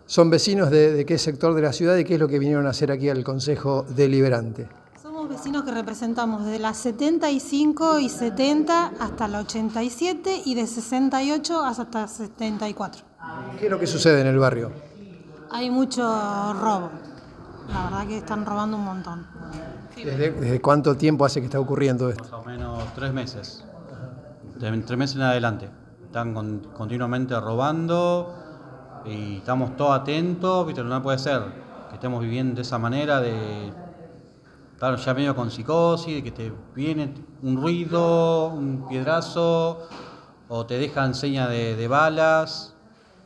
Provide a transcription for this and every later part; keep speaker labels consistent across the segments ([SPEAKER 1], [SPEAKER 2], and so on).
[SPEAKER 1] ¿Son vecinos de qué sector de la ciudad y qué es lo que vinieron a hacer aquí al Consejo Deliberante?
[SPEAKER 2] Somos vecinos que representamos de la 75 y 70 hasta la 87 y de 68 hasta 74.
[SPEAKER 1] ¿Qué es lo que sucede en el barrio?
[SPEAKER 2] Hay mucho robo. La verdad que están robando un montón.
[SPEAKER 1] ¿Desde cuánto tiempo hace que está ocurriendo esto?
[SPEAKER 3] Más o menos 3 meses. De 3 meses en adelante. Están continuamente robando y estamos todos atentos, ¿viste? No puede ser que estemos viviendo de esa manera de estar ya medio con psicosis, de que te viene un ruido, un piedrazo, o te dejan señas de balas.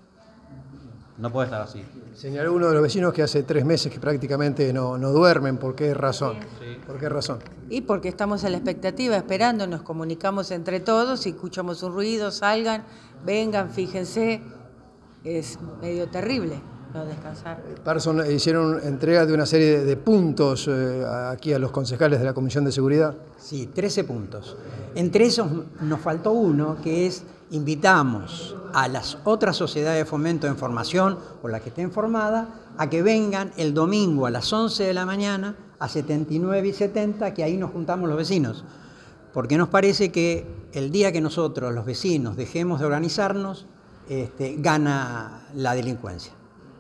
[SPEAKER 3] No puede estar así.
[SPEAKER 1] Señaló uno de los vecinos que hace 3 meses que prácticamente no duermen. ¿Por qué razón?
[SPEAKER 3] Sí.
[SPEAKER 1] ¿Por qué razón?
[SPEAKER 4] Y porque estamos a la expectativa, esperando, nos comunicamos entre todos, si escuchamos un ruido, salgan, vengan, fíjense, es medio terrible no descansar.
[SPEAKER 1] Parson, hicieron entrega de una serie de puntos aquí a los concejales de la Comisión de Seguridad.
[SPEAKER 5] Sí, 13 puntos. Entre esos nos faltó uno, que es invitamos a las otras sociedades de fomento de información o la que esté informada a que vengan el domingo a las 11 de la mañana a 79 y 70, que ahí nos juntamos los vecinos. Porque nos parece que el día que nosotros, los vecinos, dejemos de organizarnos, gana la delincuencia.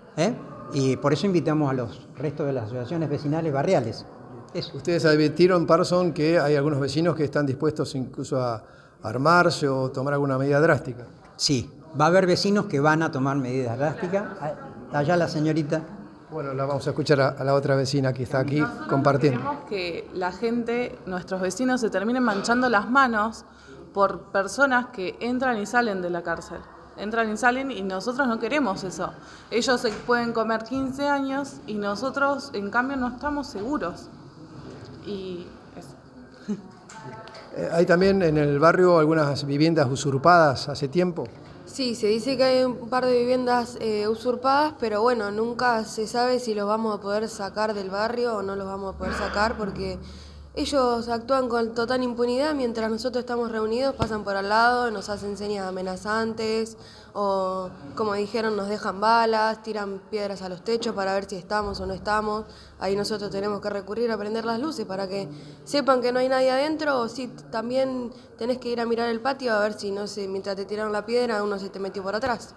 [SPEAKER 5] Y por eso invitamos a los restos de las asociaciones vecinales barriales. Eso.
[SPEAKER 1] Ustedes advirtieron, Parson, que hay algunos vecinos que están dispuestos incluso a armarse o tomar alguna medida drástica.
[SPEAKER 5] Sí, va a haber vecinos que van a tomar medidas drásticas. Allá la señorita.
[SPEAKER 1] Bueno, la vamos a escuchar a la otra vecina que está aquí compartiendo.
[SPEAKER 6] Queremos que la gente, nuestros vecinos, se terminen manchando las manos por personas que entran y salen de la cárcel. Entran y salen y nosotros no queremos eso. Ellos se pueden comer 15 años y nosotros, en cambio, no estamos seguros. Y eso.
[SPEAKER 1] ¿Hay también en el barrio algunas viviendas usurpadas hace tiempo?
[SPEAKER 7] Sí, se dice que hay un par de viviendas usurpadas, pero bueno, nunca se sabe si los vamos a poder sacar del barrio o no los vamos a poder sacar, porque ellos actúan con total impunidad. Mientras nosotros estamos reunidos, pasan por al lado, nos hacen señas amenazantes o, como dijeron, nos dejan balas, tiran piedras a los techos para ver si estamos o no estamos. Ahí nosotros tenemos que recurrir a prender las luces para que sepan que no hay nadie adentro, o si también tenés que ir a mirar el patio a ver si, no sé, mientras te tiraron la piedra uno se te metió por atrás.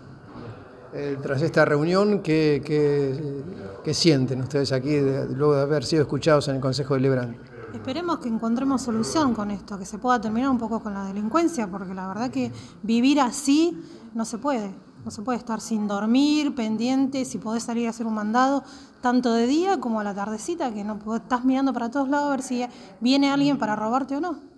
[SPEAKER 1] Tras esta reunión, ¿qué sienten ustedes aquí luego de haber sido escuchados en el Consejo Deliberante?
[SPEAKER 2] Esperemos que encontremos solución con esto, que se pueda terminar un poco con la delincuencia, porque la verdad que vivir así no se puede. No se puede estar sin dormir, pendiente, si podés salir a hacer un mandado, tanto de día como a la tardecita, que no estás mirando para todos lados a ver si viene alguien para robarte o no.